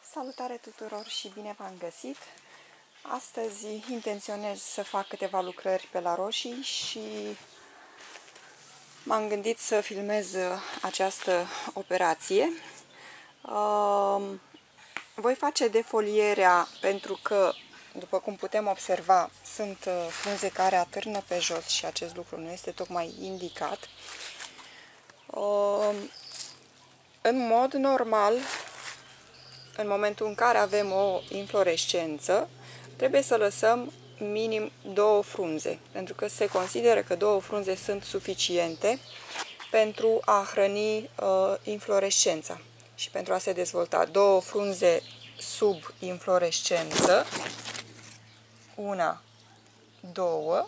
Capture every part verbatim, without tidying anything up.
Salutare tuturor și bine v-am găsit! Astăzi intenționez să fac câteva lucrări pe la roșii și m-am gândit să filmez această operație. Voi face defolierea pentru că, după cum putem observa, sunt frunze care atârnă pe jos și acest lucru nu este tocmai indicat. În mod normal, în momentul în care avem o inflorescență, trebuie să lăsăm minim două frunze, pentru că se consideră că două frunze sunt suficiente pentru a hrăni uh, inflorescența și pentru a se dezvolta. Două frunze sub inflorescență, una, două,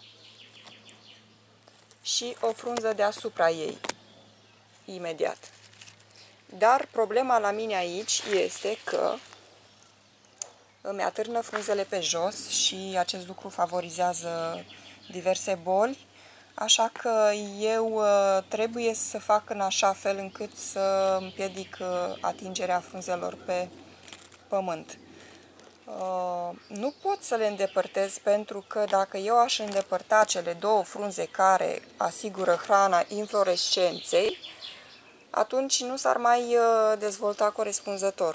și o frunză deasupra ei, imediat. Dar problema la mine aici este că îmi atârnă frunzele pe jos și acest lucru favorizează diverse boli, așa că eu trebuie să fac în așa fel încât să împiedic atingerea frunzelor pe pământ. Nu pot să le îndepărtez pentru că dacă eu aș îndepărta cele două frunze care asigură hrana inflorescenței, atunci nu s-ar mai dezvolta corespunzător.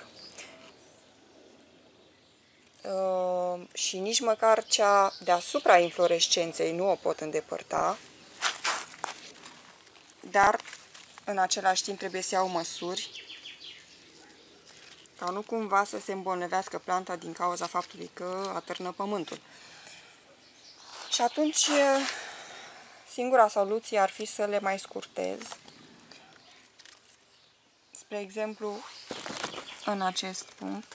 Uh, și nici măcar cea deasupra inflorescenței nu o pot îndepărta, dar în același timp trebuie să iau măsuri ca nu cumva să se îmbolnăvească planta din cauza faptului că atârnă pământul. Și atunci singura soluție ar fi să le mai scurtez. Spre exemplu, în acest punct,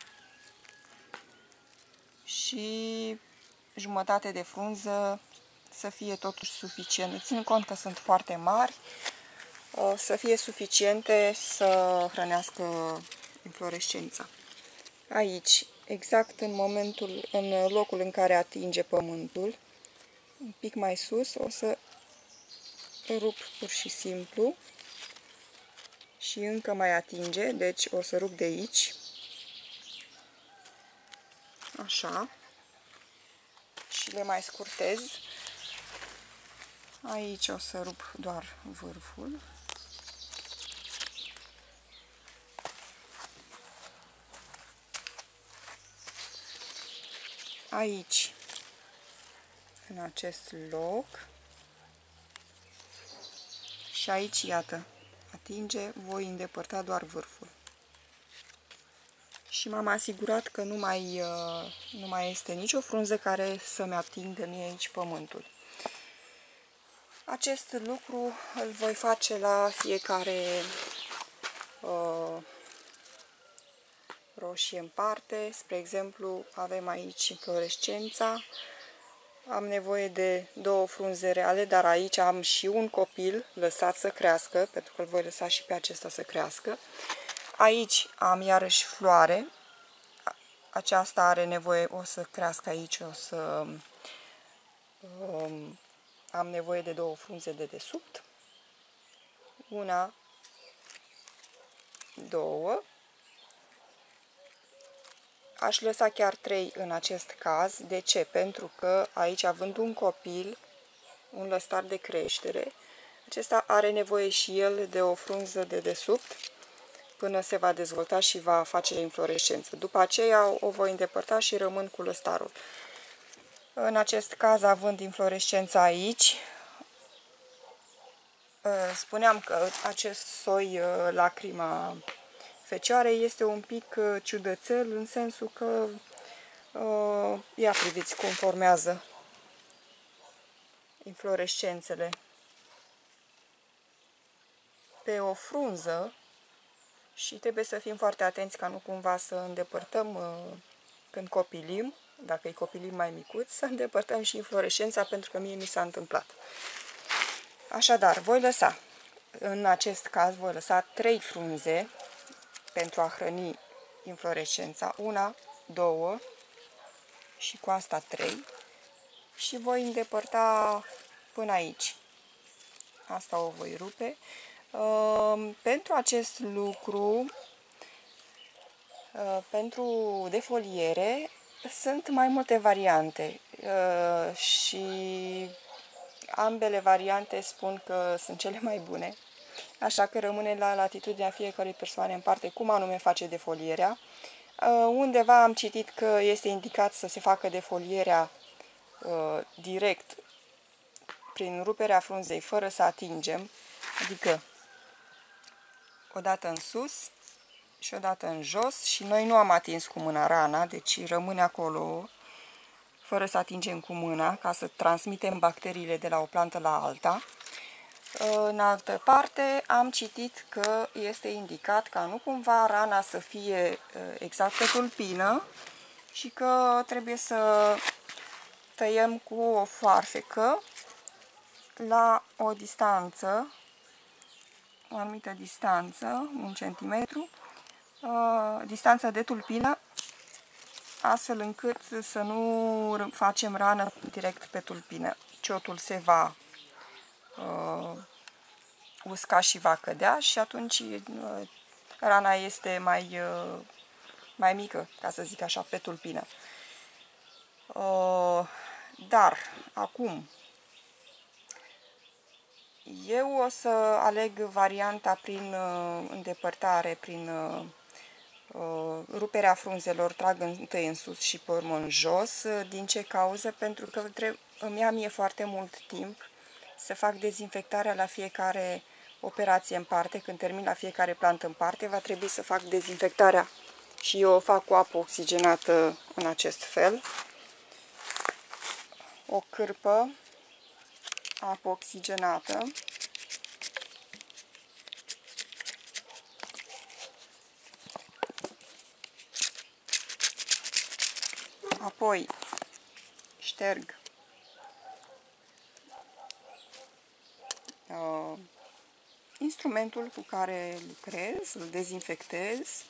și jumătate de frunză să fie totuși suficient. Țin cont că sunt foarte mari, să fie suficiente să hrănească inflorescența. Aici, exact în momentul, în locul în care atinge pământul, un pic mai sus, o să rup pur și simplu și încă mai atinge, deci o să rup de aici. Așa. Și le mai scurtez. Aici o să rup doar vârful. Aici, în acest loc. Și aici, iată, atinge, voi îndepărta doar vârful. Și m-am asigurat că nu mai, nu mai este nicio frunză care să-mi atingă mie aici pământul. Acest lucru îl voi face la fiecare uh, roșie în parte. Spre exemplu, avem aici inflorescența. Am nevoie de două frunze reale, dar aici am și un copil lăsat să crească, pentru că îl voi lăsa și pe acesta să crească. Aici am iarăși floare. Aceasta are nevoie, o să crească aici, o să um, am nevoie de două frunze de desubt. Una, două. Aș lăsa chiar trei în acest caz. De ce? Pentru că aici, având un copil, un lăstar de creștere, acesta are nevoie și el de o frunză de desubt până se va dezvolta și va face inflorescență. După aceea o voi îndepărta și rămân cu lăstarul. În acest caz, având inflorescența aici, spuneam că acest soi lacrima fecioarei este un pic ciudățel, în sensul că, ia priviți cum formează inflorescențele pe o frunză. Și trebuie să fim foarte atenți ca nu cumva să îndepărtăm uh, când copilim, dacă îi copilim mai micuți, să îndepărtăm și inflorescența, pentru că mie mi s-a întâmplat. Așadar, voi lăsa, în acest caz, voi lăsa trei frunze pentru a hrăni inflorescența. Una, două și cu asta trei. Și voi îndepărta până aici. Asta o voi rupe. Uh, pentru acest lucru Pentru defoliere sunt mai multe variante și ambele variante spun că sunt cele mai bune, așa că rămâne la latitudinea fiecărei persoane în parte cum anume face defolierea. Undeva am citit că este indicat să se facă defolierea direct prin ruperea frunzei fără să atingem, adică o dată în sus și o dată în jos, și noi nu am atins cu mâna rana, deci rămâne acolo fără să atingem cu mâna, ca să transmitem bacteriile de la o plantă la alta. În altă parte am citit că este indicat ca nu cumva rana să fie exact pe tulpină și că trebuie să tăiem cu o foarfecă la o distanță, o anumită distanță, un centimetru, distanța de tulpină, astfel încât să nu facem rană direct pe tulpină. Ciotul se va uh, usca și va cădea și atunci uh, rana este mai, uh, mai mică, ca să zic așa, pe tulpină. Uh, dar, acum, eu o să aleg varianta prin uh, îndepărtare, prin uh, uh, ruperea frunzelor, trag întâi în sus și pe urmă în jos. Din ce cauză? Pentru că îmi ia mie foarte mult timp să fac dezinfectarea la fiecare operație în parte. Când termin la fiecare plantă în parte, va trebui să fac dezinfectarea și eu o fac cu apă oxigenată în acest fel. O cârpă, apă oxigenată. Apoi șterg uh, instrumentul cu care lucrez, îl dezinfectez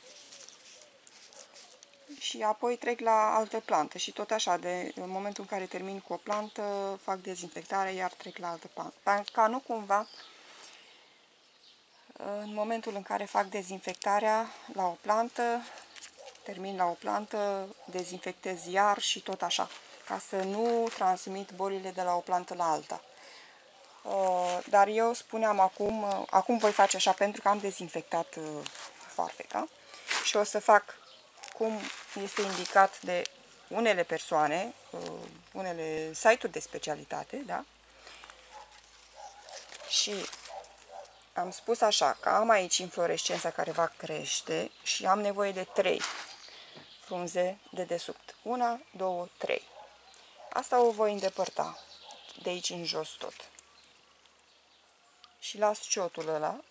și apoi trec la altă plantă și tot așa, de, în momentul în care termin cu o plantă, fac dezinfectare, iar trec la altă plantă. Ca nu cumva, în momentul în care fac dezinfectarea la o plantă, termin la o plantă, dezinfectez iar și tot așa, ca să nu transmit bolile de la o plantă la alta. Dar eu spuneam acum, acum voi face așa pentru că am dezinfectat foarfeca și o să fac cum este indicat de unele persoane, unele site-uri de specialitate, da? Și am spus așa, că am aici inflorescența care va crește și am nevoie de trei frunze de desubt. Una, două, trei. Asta o voi îndepărta de aici în jos tot. Și las ciotul ăla,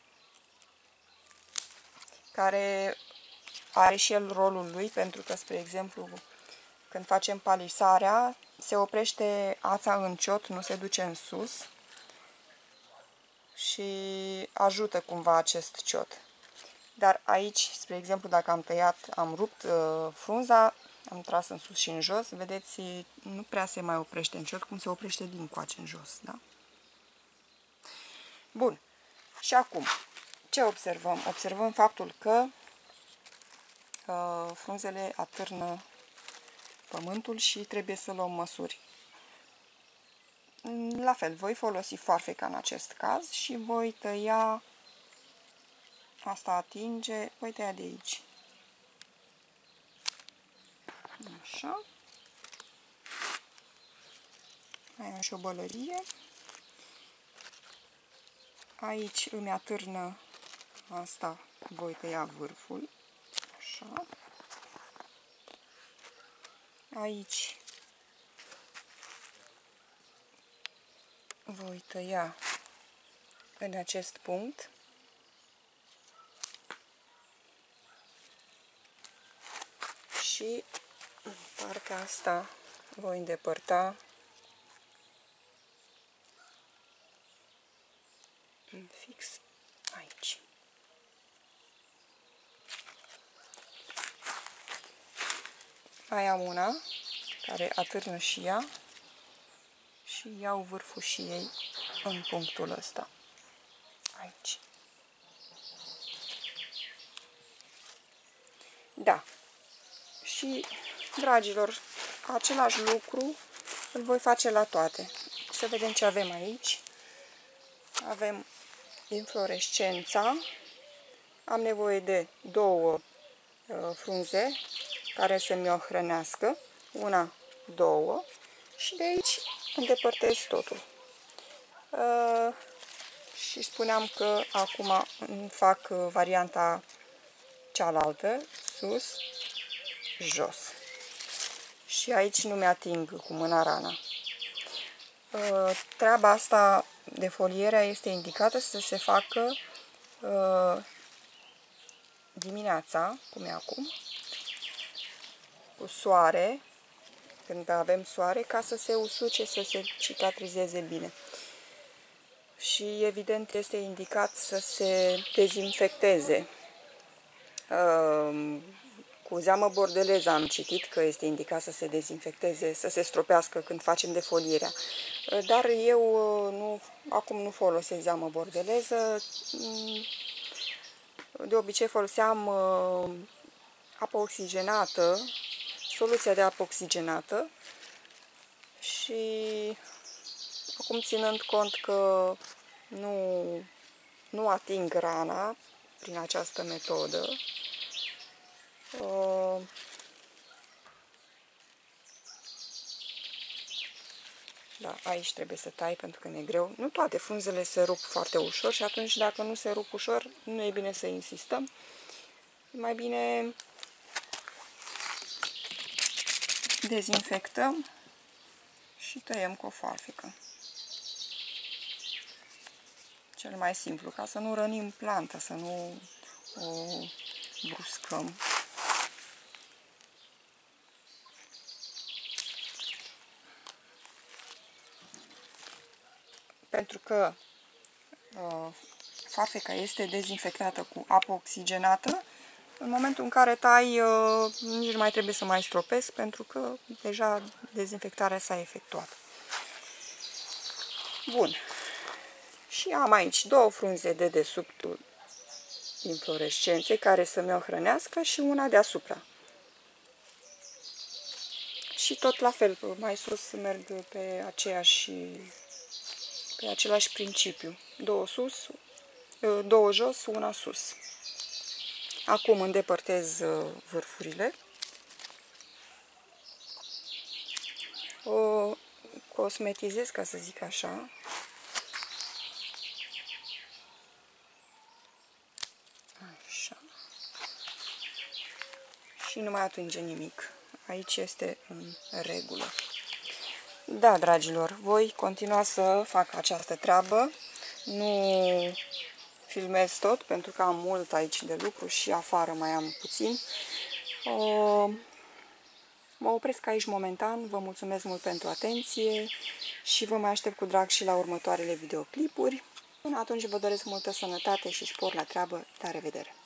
care are și el rolul lui, pentru că, spre exemplu, când facem palisarea, se oprește ața în ciot, nu se duce în sus și ajută cumva acest ciot. Dar aici, spre exemplu, dacă am tăiat, am rupt uh, frunza, am tras în sus și în jos, vedeți, nu prea se mai oprește în ciot, cum se oprește din coace în jos, da? Bun. Și acum, ce observăm? Observăm faptul că uh, frunzele atârnă pământul și trebuie să luăm măsuri. La fel, voi folosi foarfeca în acest caz și voi tăia, asta atinge, voi tăia de aici. Așa. Mai am și o bălărie. Aici îmi atârnă asta, voi tăia vârful. Așa. Aici voi tăia în acest punct. Și în partea asta voi îndepărta fix aici. Mai am una care atârnă și ea și iau vârful și ei în punctul ăsta, aici. Da. Și, dragilor, același lucru îl voi face la toate. Să vedem ce avem aici. Avem inflorescența. Am nevoie de două uh, frunze care să-mi o hrănească. Una, două. Și de aici îndepărtez totul. Uh, și spuneam că acum fac varianta cealaltă, sus, jos. Și aici nu mi-ating cu mâna rana. Uh, treaba asta de folierea este indicată să se facă uh, dimineața, cum e acum, cu soare, când avem soare, ca să se usuce, să se cicatrizeze bine. Și evident este indicat să se dezinfecteze. Uh, cu zeamă bordeleză am citit că este indicat să se dezinfecteze, să se stropească când facem defolierea. Dar eu nu, acum nu folosesc zeamă bordeleză. De obicei foloseam apă oxigenată, soluția de apă oxigenată și acum, ținând cont că nu, nu ating rana prin această metodă, uh, da, aici trebuie să tai pentru că e greu. Nu toate frunzele se rup foarte ușor și atunci, dacă nu se rup ușor, nu e bine să insistăm. E mai bine dezinfectăm și tăiem cu o foarfecă. Cel mai simplu, ca să nu rănim planta, să nu o bruscăm. Pentru că uh, foarfeca este dezinfectată cu apă oxigenată, în momentul în care tai, uh, nici nu mai trebuie să mai stropesc, pentru că deja dezinfectarea s-a efectuat. Bun. Și am aici două frunze de dedesubtul inflorescenței care să mi-o hrănească și una deasupra. Și tot la fel, mai sus merg pe aceeași, pe același principiu. Două sus, două jos, una sus. Acum îndepărtez vârfurile. O cosmetizez, ca să zic așa. Așa. Și nu mai atinge nimic. Aici este în regulă. Da, dragilor, voi continua să fac această treabă. Nu filmez tot, pentru că am mult aici de lucru și afară mai am puțin. O... Mă opresc aici momentan, vă mulțumesc mult pentru atenție și vă mai aștept cu drag și la următoarele videoclipuri. Până atunci vă doresc multă sănătate și spor la treabă. La revedere!